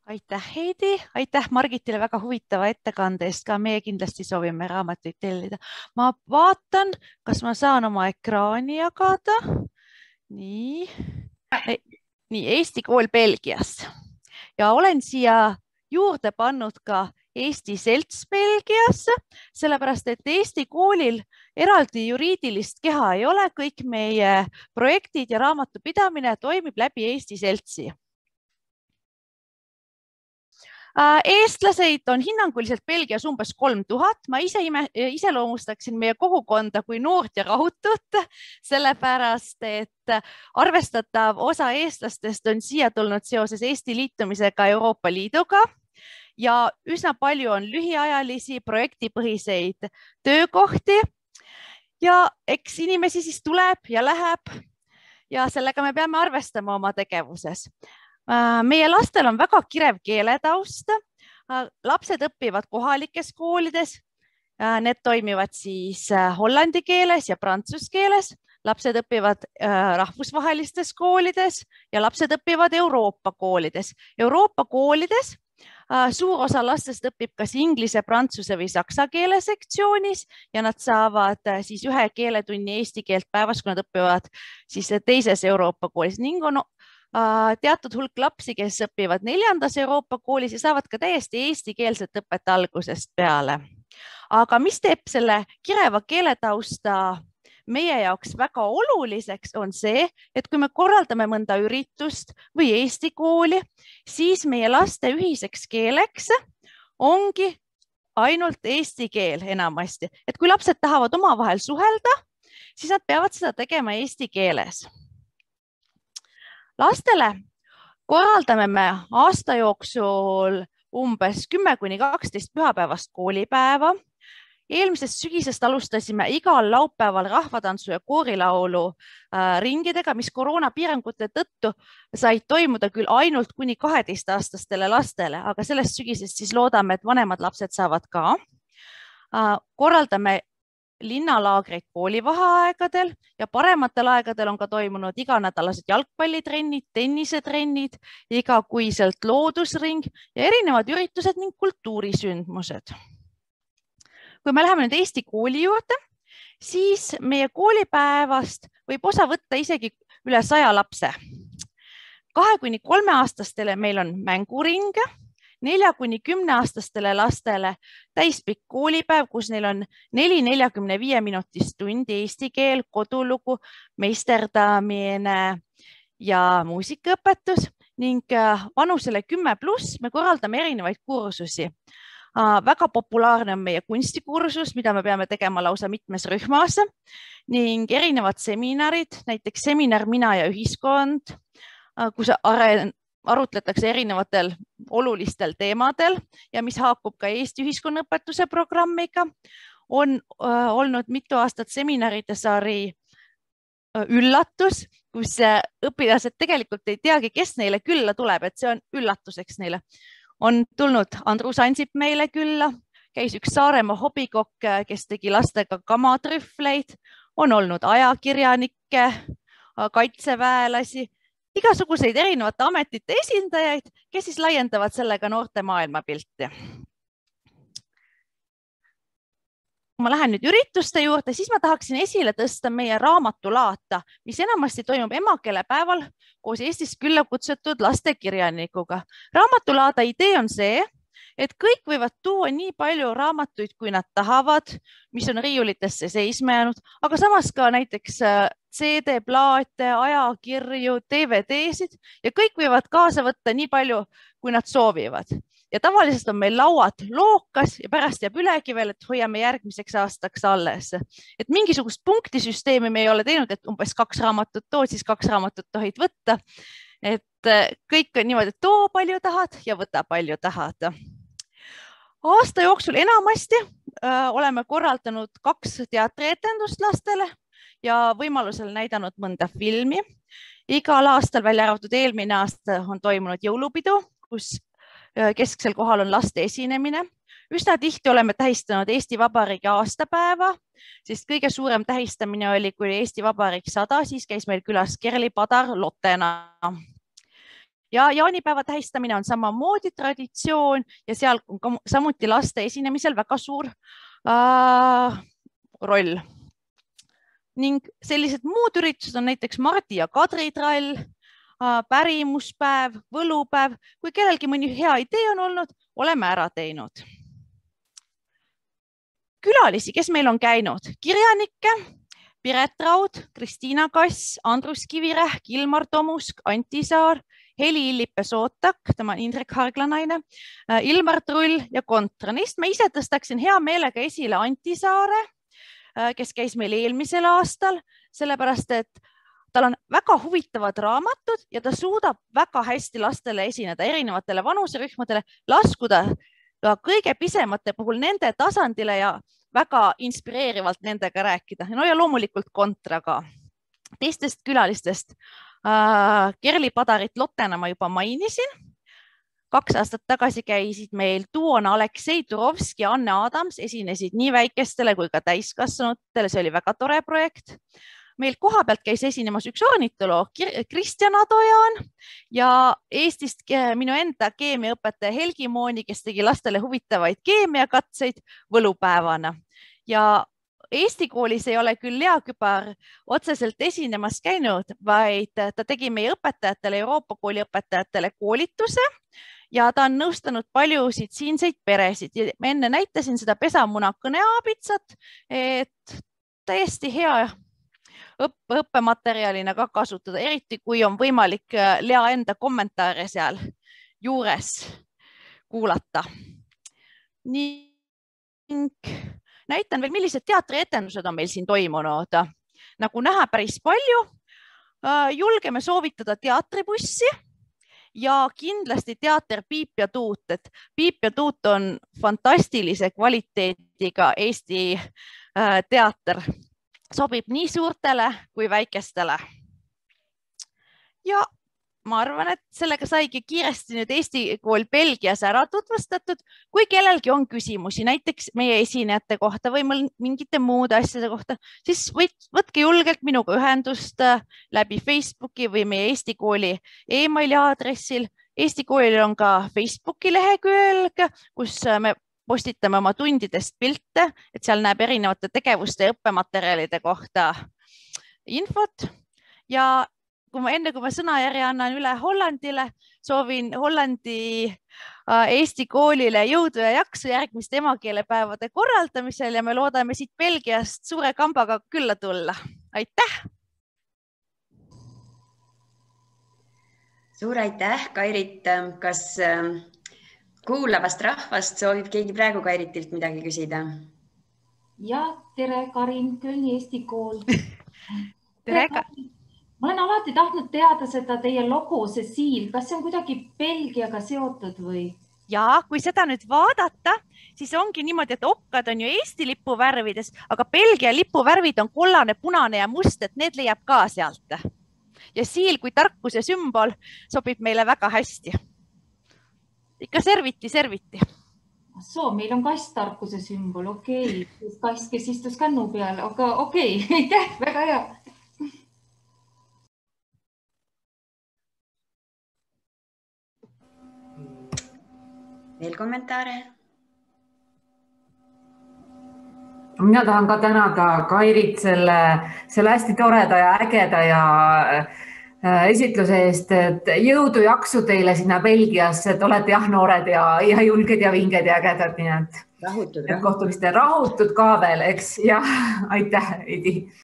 Aitäh, Heidi, aitäh Margitile väga huvitava ettekande eest ka. Meie kindlasti soovime raamatuid tellida. Ma vaatan, kas ma saan oma ekraani jagada. Nii, nii Eesti kool Belgias ja olen siia juurde pannud ka Eesti selts Belgias, sellepärast et Eesti koolil eraldi juriidilist keha ei ole. Kõik meie projektid ja raamatupidamine toimib läbi Eesti seltsi. Eestlaseid on hinnanguliselt Belgias umbes 3000. Ma ise iseloomustaksin meie kogukonda kui noort ja rahutut, sellepärast et arvestatav osa eestlastest on siia tulnud seoses Eesti liitumisega Euroopa Liiduga ja üsna palju on lühiajalisi projektipõhiseid töökohti ja eks inimesi siis tuleb ja läheb ja sellega me peame arvestama oma tegevuses. Meie lastel on väga kirev keeletaust. Lapsed õpivad kohalikes koolides. Need toimivad siis hollandi keeles ja prantsuse keeles. Lapsed õpivad rahvusvahelistes koolides ja lapsed õpivad Euroopa koolides. Euroopa koolides suur osa lastest õpib kas inglise, prantsuse või saksa keele sektsioonis ja nad saavad siis ühe keeletunni eesti keelt päevas, kui nad õpivad siis teises Euroopa koolis ning on teatud hulk lapsi, kes õpivad 4. Euroopa koolis ja saavad ka täiesti eestikeelset õpet algusest peale. Aga mis teeb selle kireva keeletausta meie jaoks väga oluliseks on see, et kui me korraldame mõnda üritust või Eesti kooli, siis meie laste ühiseks keeleks ongi ainult eesti keel enamasti. Et kui lapsed tahavad omavahel suhelda, siis nad peavad seda tegema eesti keeles. Lastele korraldame me aasta jooksul umbes 10–12 pühapäevast koolipäeva. Eelmisest sügisest alustasime igal laupäeval rahvatantsu ja koorilaulu ringidega, mis koroonapiirangute tõttu said toimuda küll ainult kuni 12-aastastele lastele, aga sellest sügisest siis loodame, et vanemad lapsed saavad ka. Korraldame linnalaagreid koolivaheaegadel ja parematel aegadel on ka toimunud iganädalased jalgpallitrennid, tennisetrennid, igakuiselt loodusring ja erinevad üritused ning kultuurisündmused. Kui me läheme nüüd Eesti kooli juurde, siis meie koolipäevast võib osa võtta isegi üle 100 lapse. 2–3-aastastele meil on mänguring, 4–10-aastastele lastele täispikk koolipäev, kus neil on 4 45-minutist tundi eesti keel, kodulugu, meisterdamine ja muusikaõpetus ning vanusele 10+ me korraldame erinevaid kursusi. Väga populaarne on meie kunstikursus, mida me peame tegema lausa mitmes rühmas ning erinevad seminarid, näiteks seminar Mina ja ühiskond, kus arutletakse erinevatel olulistel teemadel ja mis haakub ka Eesti ühiskonnaõpetuse programmiga. On olnud mitu aastat seminaride sari Üllatus, kus õpilased tegelikult ei teagi, kes neile külla tuleb, et see on üllatuseks neile. On tulnud Andrus Ansip meile külla, käis üks Saaremaa hobikokk, kes tegi lastega kamatrühvleid, on olnud ajakirjanikke, kaitseväelasi, igasuguseid erinevate ametite esindajaid, kes siis laiendavad sellega noorte maailmapilti. Kui ma lähen nüüd ürituste juurde, siis ma tahaksin esile tõsta meie raamatulaata, mis enamasti toimub emakeelepäeval koos Eestist külla kutsutud lastekirjanikuga. Raamatulaada idee on see, et kõik võivad tuua nii palju raamatuid, kui nad tahavad, mis on riiulitesse seisma jäänud, aga samas ka näiteks CD-plaate, ajakirju, DVD-sid ja kõik võivad kaasa võtta nii palju, kui nad soovivad. Ja tavaliselt on meil lauad lookas ja pärast jääb ülegi veel, et hoiame järgmiseks aastaks alles. Et mingisugust punktisüsteemi me ei ole teinud, et umbes 2 raamatut tood, siis 2 raamatut tohid võtta. Et kõik on niimoodi, et too palju tahad ja võta palju tahad. Aasta jooksul enamasti oleme korraldanud 2 teatrietendust lastele ja võimalusel näidanud mõnda filmi. Igal aastal, välja arvatud eelmine aasta, on toimunud jõulupidu, kus kesksel kohal on laste esinemine. Üsna tihti oleme tähistanud Eesti Vabariigi aastapäeva, sest kõige suurem tähistamine oli, kui Eesti Vabariik 100, siis käis meil külas Kerli Padar Lottena. ja jaanipäeva tähistamine on samamoodi traditsioon ja seal on ka samuti laste esinemisel väga suur roll. Ning sellised muud üritused on näiteks Mardi ja Kadri trall, pärimuspäev, võlupäev. Kui kellelgi mõni hea idee on olnud, oleme ära teinud. Külalisi, kes meil on käinud? Kirjanikke, Piret Raud, Kristiina Kass, Andrus Kivirähk, Ilmar Tomusk, Anti Saar, Heli Illipe-Sootak, tema on Indrek Harglanaine, Ilmar Trull ja Kontra. Neist ma ise tõstaksin hea meelega esile Anti Saare, kes käis meil eelmisel aastal, sellepärast et tal on väga huvitavad raamatud ja ta suudab väga hästi lastele esineda erinevatele vanuserühmadele, laskuda kõige pisemate puhul nende tasandile ja väga inspireerivalt nendega rääkida. No ja loomulikult Kontra ka. Teistest külalistest Kerli Padarit Lottena ma juba mainisin. 2 aastat tagasi käisid meil duona Aleksei Turovski ja Anne Adams, esinesid nii väikestele kui ka täiskasvanutele. See oli väga tore projekt. Meil koha pealt käis esinemas üks ornitoloog Kristjan Adojaan ja Eestist minu enda keemiaõpetaja Helgi Mooni, kes tegi lastele huvitavaid keemiakatseid võlupäevana. Ja Eesti koolis ei ole küll Lea Kübar otseselt esinemas käinud, vaid ta tegi meie õpetajatele, Euroopa kooli õpetajatele koolituse ja ta on nõustanud paljusid siinseid peresid. Ma enne näitasin seda pesamuna kõneaabitsat, et täiesti hea õppematerjalina ka kasutada, eriti kui on võimalik Lea enda kommentaare seal juures kuulata. Ning näitan veel, millised teatrietendused on meil siin toimunud. Nagu näha päris palju, julgeme soovitada teatribussi ja kindlasti teater Piip ja Tuut. Et Piip ja Tuut on fantastilise kvaliteediga Eesti teater. Sobib nii suurtele kui väikestele. Ja ma arvan, et sellega saigi kiiresti nüüd Eesti kool Belgias ära tutvustatud. Kui kellelgi on küsimusi näiteks meie esinejate kohta või mingite muude asjade kohta, siis võtke julgelt minuga ühendust läbi Facebooki või meie Eesti kooli e-maili aadressil. Eesti koolil on ka Facebooki lehekülg, kus me postitame oma tundidest pilte, et seal näeb erinevate tegevuste ja õppematerjalide kohta infot. Ja enne kui ma sõnajärje annan üle Hollandile, soovin Hollandi Eesti koolile jõudu ja jaksu järgmiste emakeelepäevade korraldamisel ja me loodame siit Belgiast suure kambaga külla tulla. Aitäh! Suur aitäh, Kairit! Kas kuulavast rahvast soovib keegi praegu Kairitilt midagi küsida? Ja, tere, Karin, Kölni Eesti kool. Tere! Ma olen alati tahtnud teada seda teie logo, Cecile. Kas see on kuidagi Belgiaga seotud või? Ja, kui seda nüüd vaadata, siis ongi niimoodi, et okkad on ju Eesti lipu värvides, aga Belgia lipu värvid on kollane, punane ja must, et need leiab ka sealt. Ja siil kui tarkuse sümbol sobib meile väga hästi. Ikka serviti. Meil on kasstarkuse sümbol, okei. Kass, kes istus kännu peal, aga okei, aitäh, väga hea. Veel kommentaare? Mina tahan ka tänada Kairit selle hästi toreda ja ägeda ja esitluse eest, et jõudu jaksu teile sinna Belgiasse, et olete noored ja julged ja vinged ja ägedad, nii et rahutud kohtumiste rahutud ka veel, eks? Ja aitäh, Heidi!